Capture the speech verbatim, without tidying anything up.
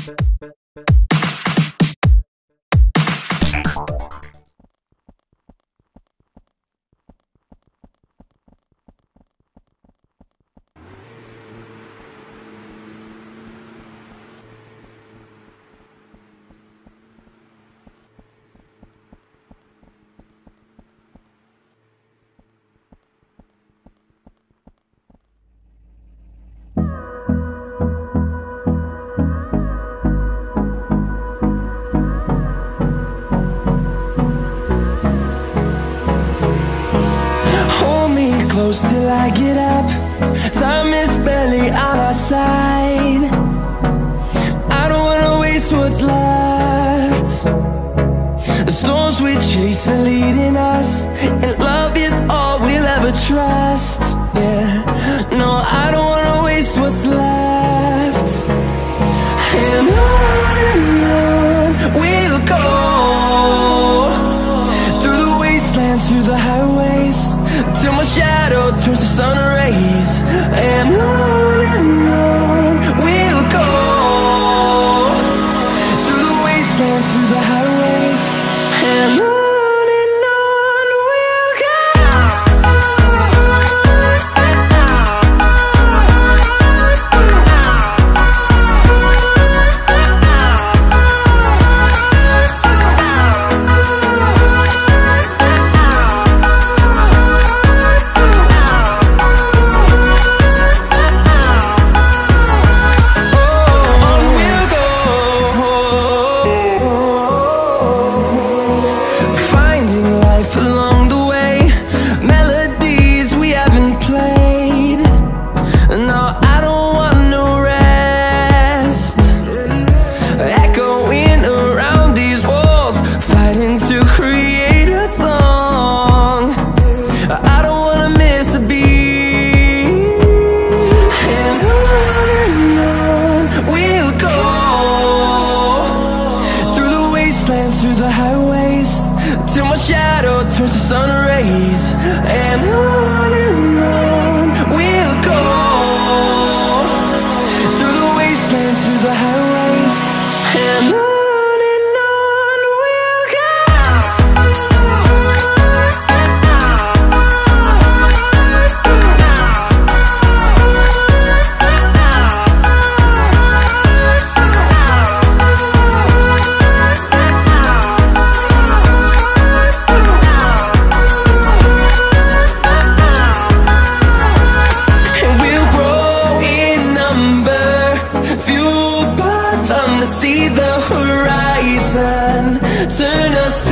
Close till I get up. Time is barely on our side. I don't wanna waste what's left. The storms we chase are leading us, and love is all we'll ever trust. Yeah, no, I don't wanna waste what's left. And on and on we'll go, through the wastelands, through the highways, till my shadow turns to sun rays. And on and on we'll go, through the wastelands, through the highways, and on. Through the highways, till my shadow turns to sun rays. And on and on we'll go, through the wastelands, through the highways, and on. See the horizon, turn us